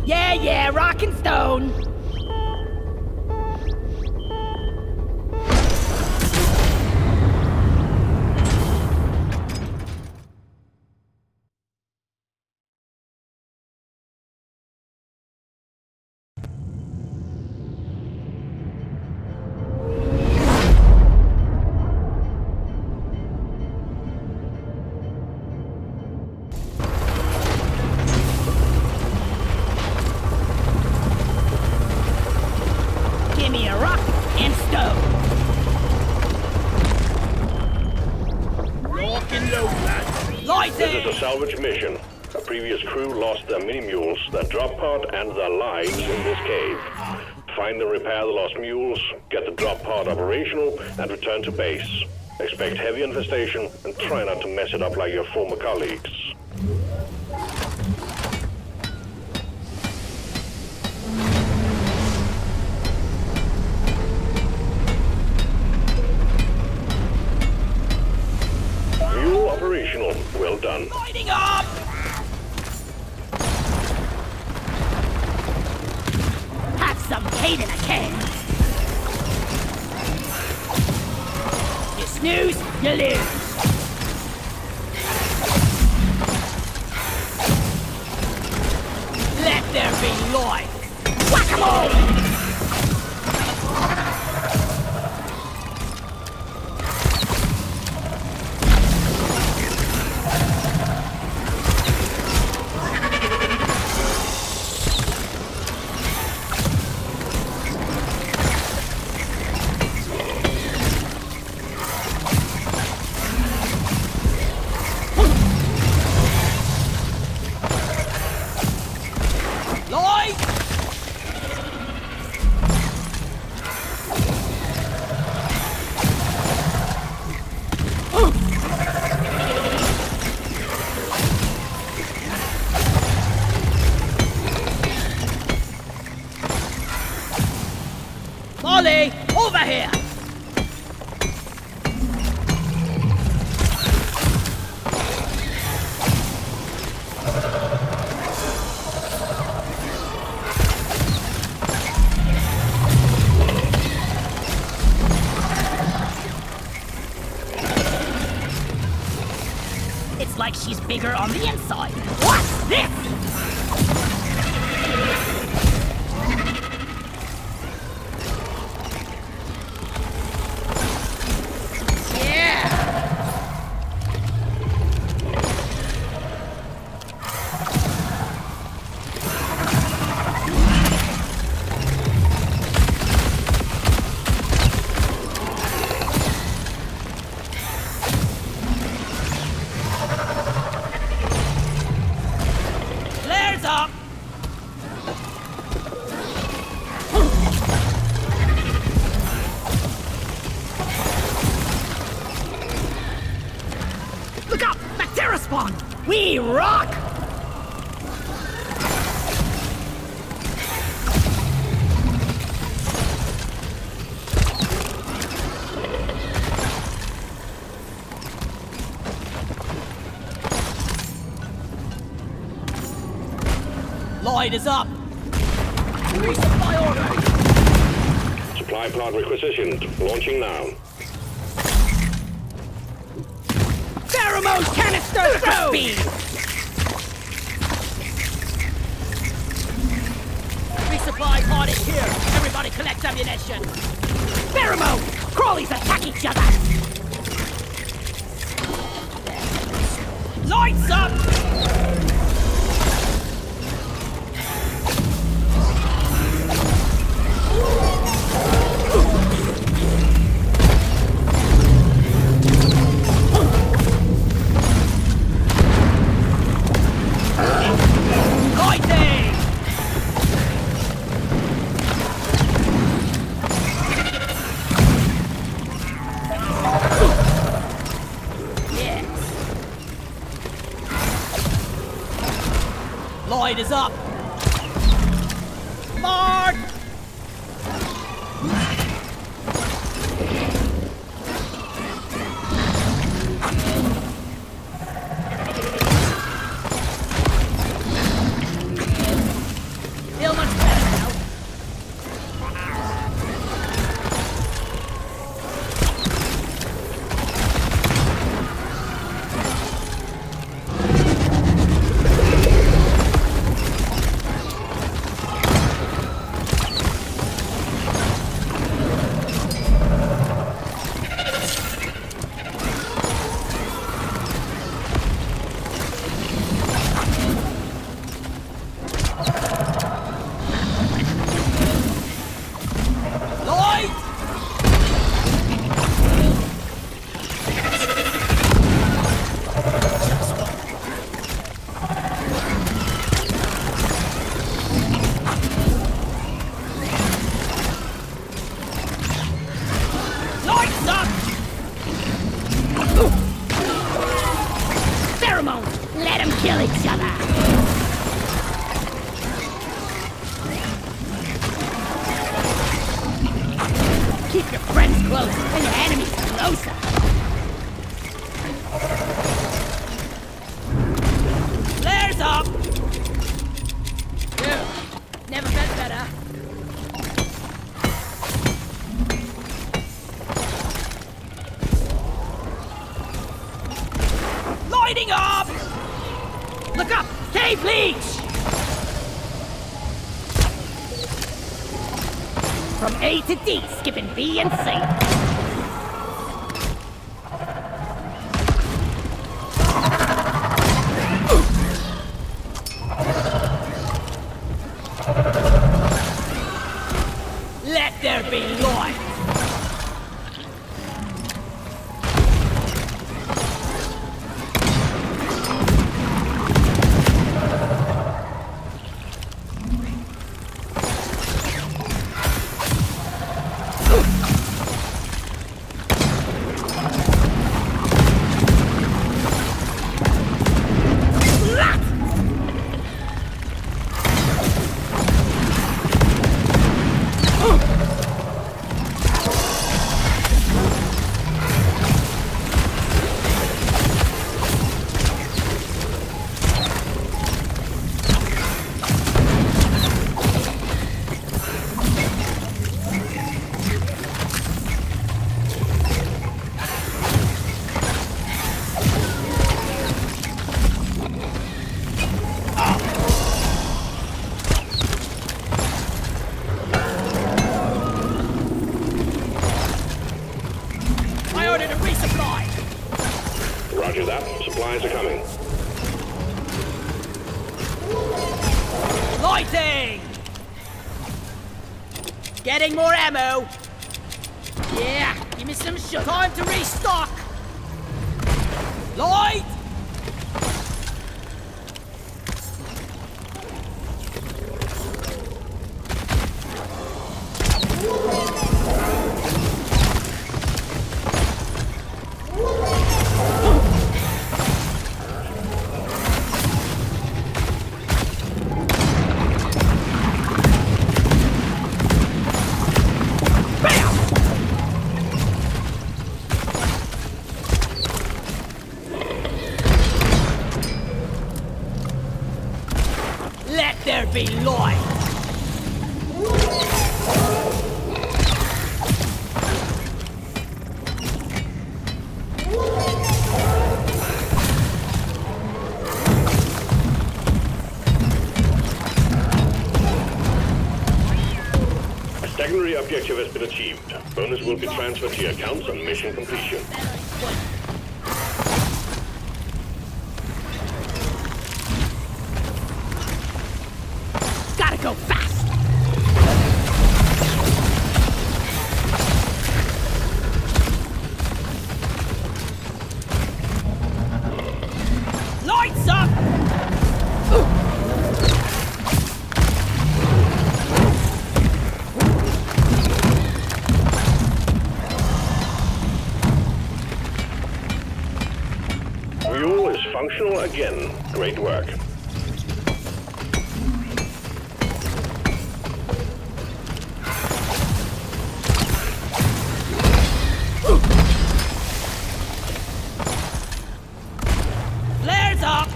Yeah, rock and stone. This is a salvage mission. A previous crew lost their mini-mules, their drop pod, and their lives in this cave. Find and repair the lost mules, get the drop pod operational, and return to base. Expect heavy infestation, and try not to mess it up like your former colleagues. Mule operational. Well done. Lighting up! Have some hate in a can. You snooze, you lose. Let there be life. Whack-a-mole! Molly, over here! It's like she's bigger on the inside. What's this? Up. Look up! Bacteria spawn! We rock! Light is up! Resupply order! Supply pod requisitioned. Launching now. Pheromone canister for speed! Resupply pod is here! Everybody collect ammunition! Pheromone! Crawlies attack each other! Lights up! Light is up! Mark! kill each other! Keep your friends close and your enemies closer! Flares up! Dude, never felt better. Lighting up! Look up! Cave leech! From A to D, skipping B and C. Let there be light! Roger that. Supplies are coming. Lighting! Getting more ammo. Yeah, give me some shit. Time to restock. Light! Let there be light! A secondary objective has been achieved. Bonus will be transferred to your accounts on mission completion. Gotta go fast! Lights up! Fuel is functional again. Great work. Flares up!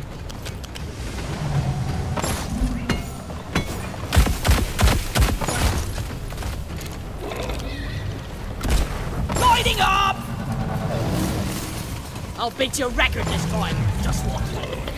Lighting up! I'll beat your record this time. Just watch.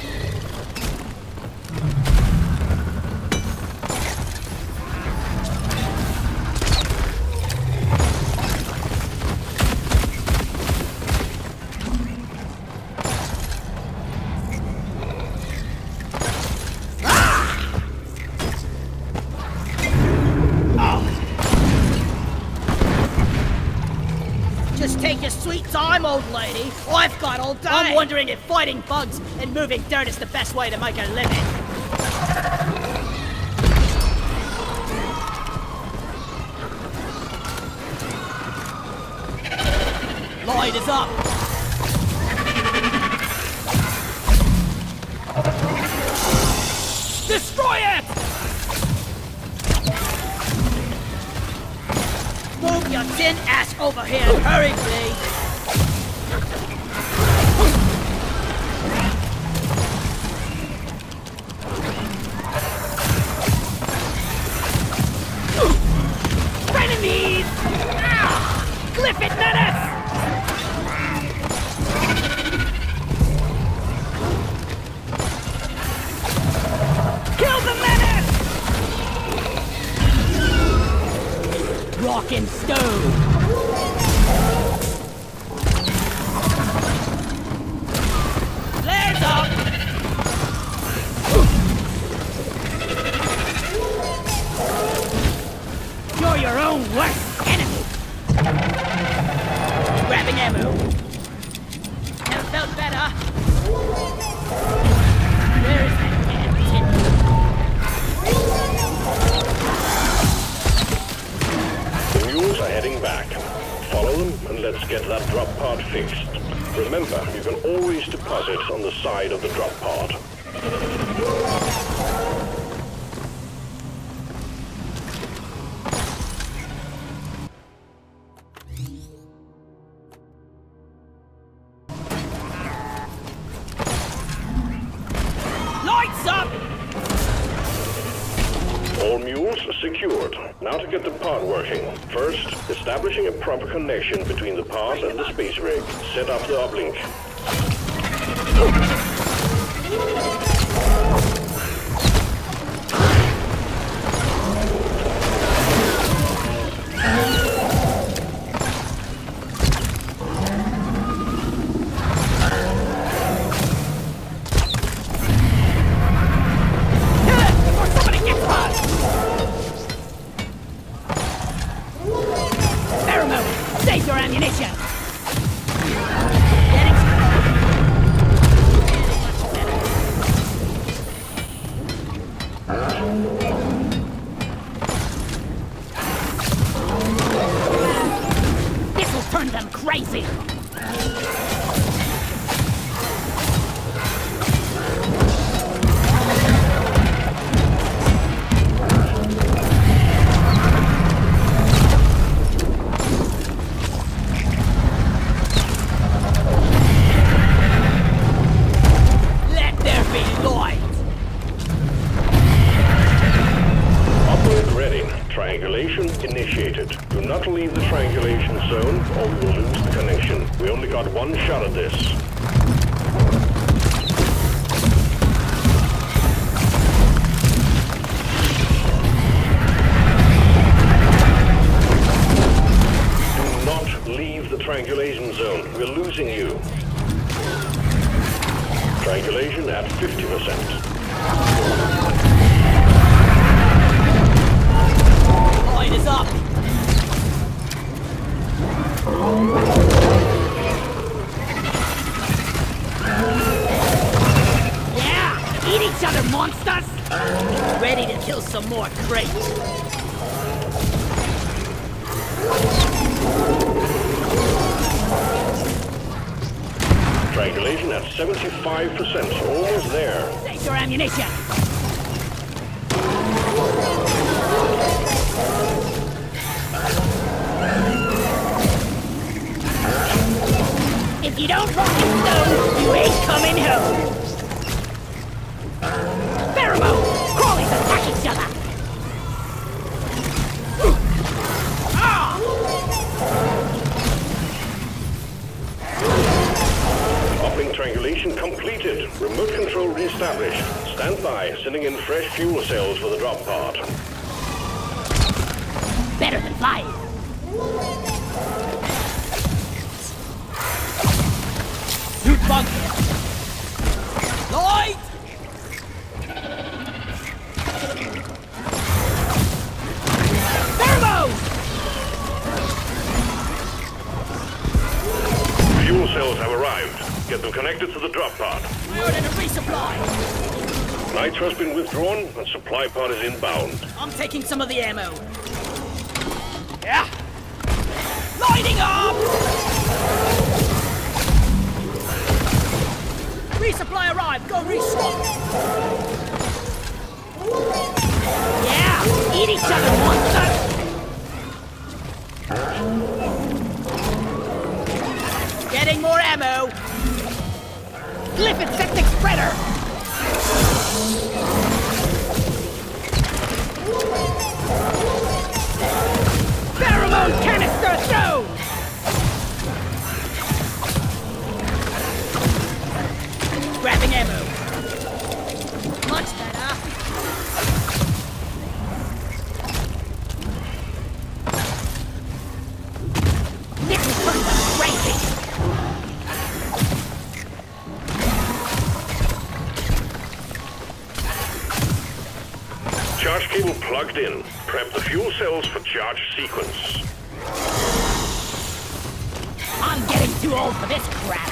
Just take your sweet time, old lady. I've got all day. I'm wondering if fighting bugs and moving dirt is the best way to make a living. Light is up. Over here, hurry, please. Frenemies! Ah! Cliff it, menace! Kill the menace! Rock and stone! Flares up! You're your own worst enemy! Grabbing ammo. Never felt better. Where is that damn tin? The mules are heading back. Follow them and let's get that drop pod fixed. Remember, you can always deposit on the side of the drop pod. Lights up! All mules secured. Now to get the pod working. First, establishing a proper connection between the pod and the space rig. Set up the uplink. Pheromone! Save your ammunition! This'll turn them crazy! Let there be light! Uplink ready. Triangulation initiated. Do not leave the triangulation zone or we will lose the connection. We only got one shot at this. Do not leave the triangulation zone. We're losing you. Triangulation at 50%. Light is up! Yeah! Eat each other, monsters! Ready to kill some more crates. Triangulation at 75%. Almost there. Save your ammunition! If you don't rock and stone, you ain't coming home! Pheromone! Crawlies attack each other! Ah! Uplink triangulation completed. Remote control reestablished. Stand by, sending in fresh fuel cells for the drop pod. Better than flying! Shoot bug! Light! Pheromone! Fuel cells have arrived. Get them connected to the drop pod. I ordered a resupply! Nitro's been withdrawn and supply pod is inbound. I'm taking some of the ammo. Yeah! Lighting up! Resupply arrived! Go restock! Yeah! Eat each other, monsters! Getting more ammo! Limpet septic spreader! Pheromone canister thrown! Grabbing ammo. Much better. This is crazy! Charge cable plugged in. Prep the fuel cells for charge sequence. I'm getting too old for this crap.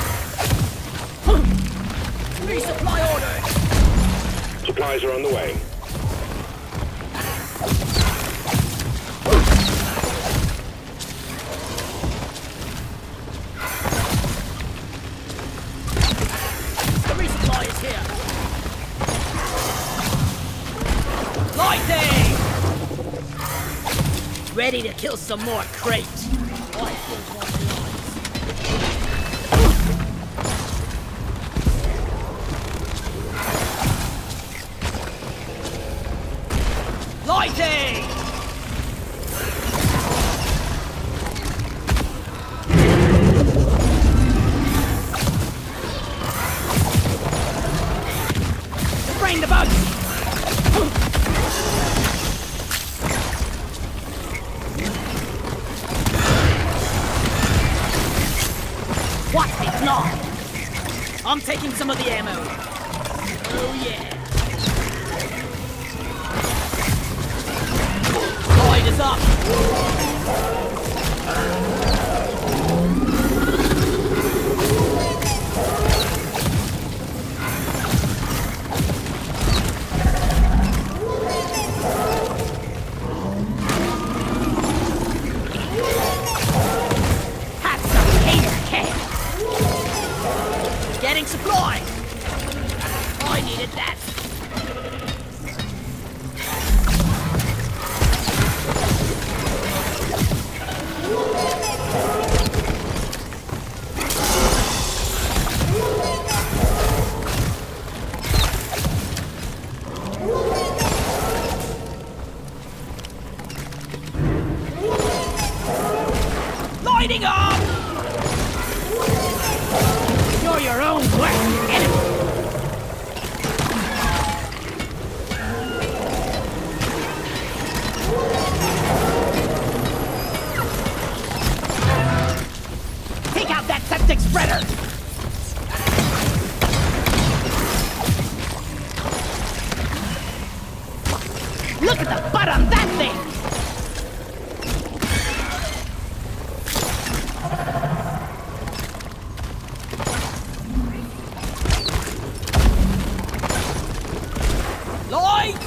Resupply order. Supplies are on the way. The resupply is here. Lighting! Ready to kill some more crate. Lighting! Bring the bugs! What? It's not! I'm taking some of the ammo. Oh yeah! Light is up! Have some hater cake! Getting supply! I needed that! Lighting up! You're your own worst enemy! Take out that septic spreader! Look at the butt on that thing! Light!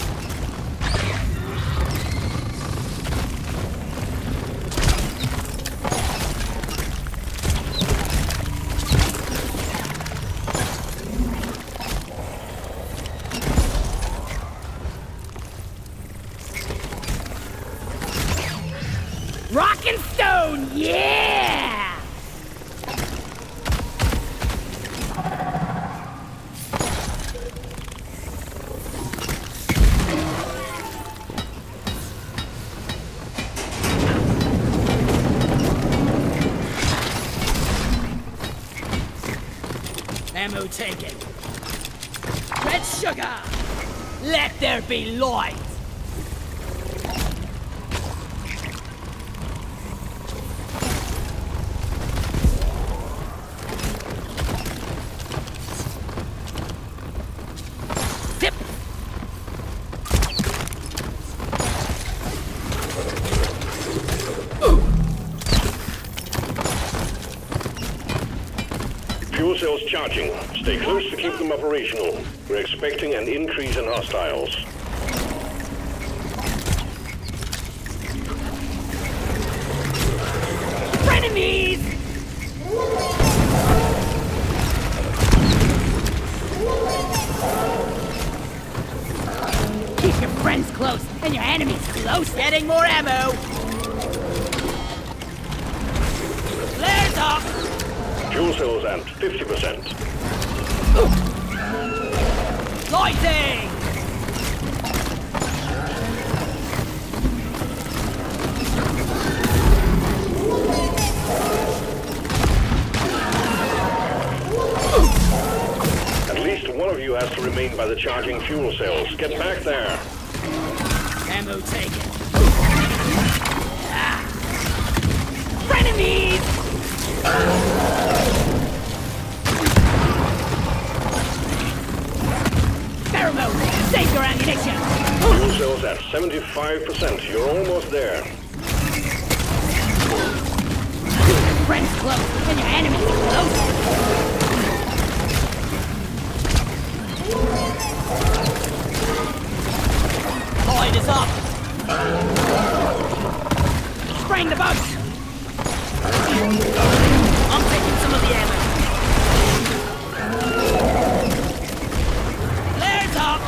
Rock and stone, yeah! Ammo taken. Red sugar! Let there be light! Zip! Fuel cells charging. Stay close to keep them operational. We're expecting an increase in hostiles. Frenemies! Keep your friends close and your enemies close. Getting more ammo. Flares up. Fuel cells at 50%. Lighting! At least one of you has to remain by the charging fuel cells. Get back there. Ammo taken. Frenemies! Pheromone! Save your ammunition! Fuel cells at 75%. You're almost there. Friends close, and your enemies are close. Tide is up! Spraying the boats! I'm taking some of the ammo. Flares up!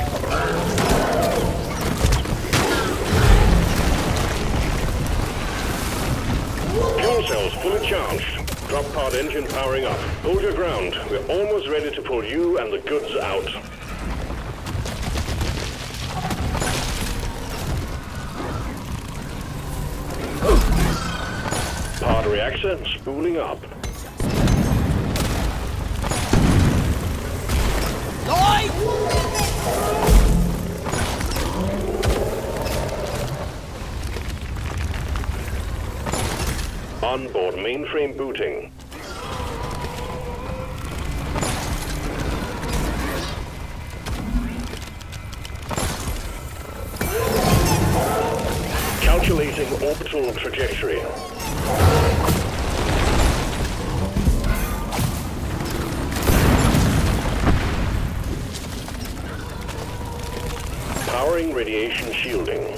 Fuel cells fully charged. Drop pod engine powering up. Hold your ground. We're almost ready to pull you and the goods out. Pod reactor spooling up. Light! Onboard mainframe booting. Calculating orbital trajectory. Powering radiation shielding.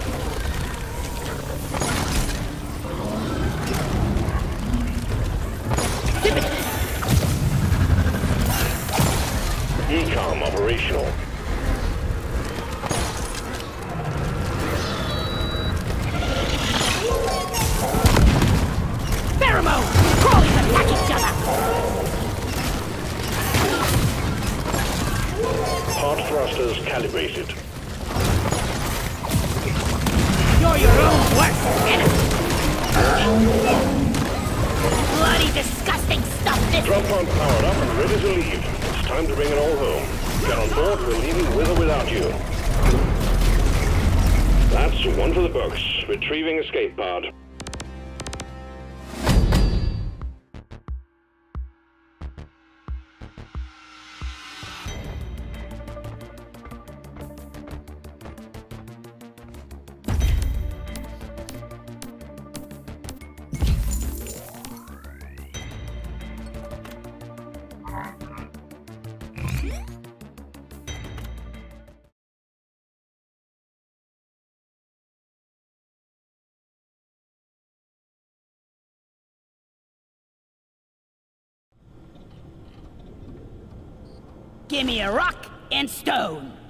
Ecom operational. Pheromone! Crawlies attack each other! Pod thrusters calibrated. You're your own worst enemy! Bloody disgusting stuff this Drop pod powered up and ready to leave. It's time to bring it all home. Get on board, we're leaving with or without you. That's one for the books. Retrieving escape pod. Give me a rock and stone!